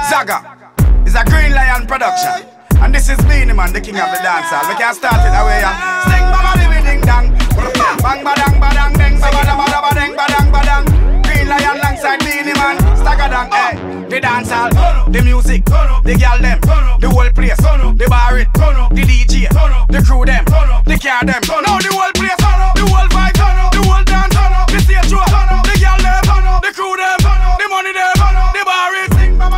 Zaga is a Green Lion production. And this is Beenie Man, the king of the dancehall. We can start it away, yeah. Sting baba dibby ding dang, bang badang badang ding, bada bada badang badang badang. Green Lion alongside Beenie Man, stagger dang, hey. The dancehall, the music, the girl them, the whole place, the bar it, the DJ, the crew them, the car them. Now the whole place, the whole vibe, the whole dance, the stage show, the girl them, the crew them, the money them, the bar it.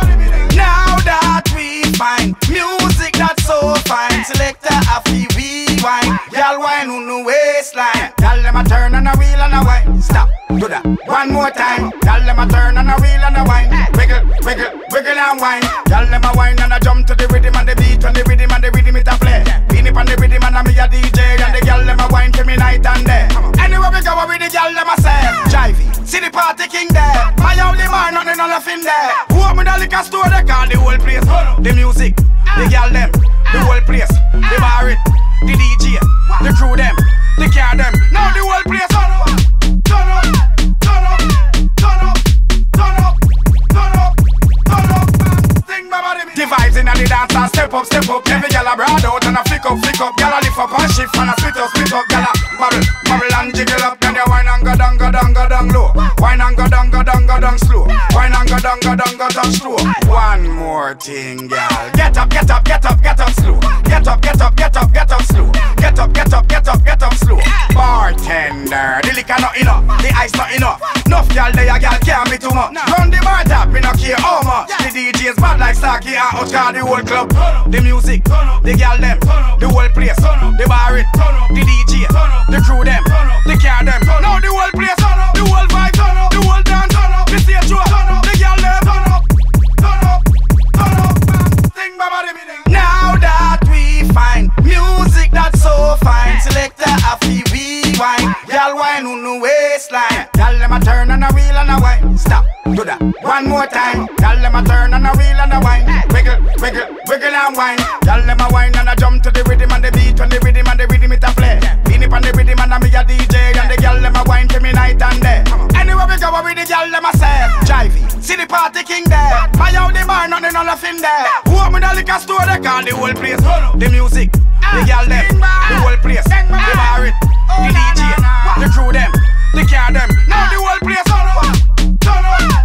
Now that we find music that's so fine, selector a fee rewind. Y'all wine on the waistline. Y'all them a turn and a wheel and a wine. Stop, do that one more time. Y'all them a turn and a wheel and a wine. Wiggle, wiggle, wiggle and wine. Y'all them a wine and a jump to the rhythm and the beat and the rhythm and the rhythm it a play. Beenie on the rhythm and me a DJ and the y'all them a wine for me night and day. Anywhere we go with the y'all them a say Jivey, see the party king there. My only man, nothing on nothing there. Who up with the liquor store, they call the whole place. The music, the girl them, the whole place. The bar it, the DJ, the crew them, the car them. Now the whole place. Turn up, turn up, turn up, turn up, turn up, turn up, turn up. Sing the vibes in the dance and step up, step up. Every girl a broad out and a flick up, flick up. Girl a lift up and shift and a split up, split up. Girl a bubble, bubble and jiggle up. Then you wine and go down, go down, go down low. Wine and go down, go down, go down slow. Wine and go down, go down, go down slow. One more thing, girl. Get up, get up, get up, get up slow. Get up, get up, get up, get up slow. Get up, get up, get up, get up slow. Bartender, the liquor not enough, the ice not enough. Enough girl there, girl can't be too much. Run the bar top, me no care how much. The DJ's bad like Starkey and Outcast, the whole club. The music, the girl them, the whole place. The bar it, the DJ, the crew them, the car them. Now the whole place, the whole vibe, the whole dance, the stage show, the girl them. Turn up, turn up, sing baba dibby ding. Now that we find music that's so fine, selector a fee rewind. Y'all wine on the waistline. Y'all them a turn and a wheel and a wine. Stop, do that one more time. Y'all them a turn and a wheel and a wine. Wiggle, wiggle, wiggle and wine. Y'all them a wine and a jump to the rhythm and the beat when the rhythm and the rhythm it a play. Beenie on the rhythm and me a DJ and the girl them a wine for me night and day. Anywhere we go with the girl them a say Jivey, see the party king there. My only man, nothing on nothing there. Who up with the liquor store, they call the whole place. The music, the girl them, the whole place. The bar it, the DJ, the crew them, the car them. Now the whole place. Turn up, turn up.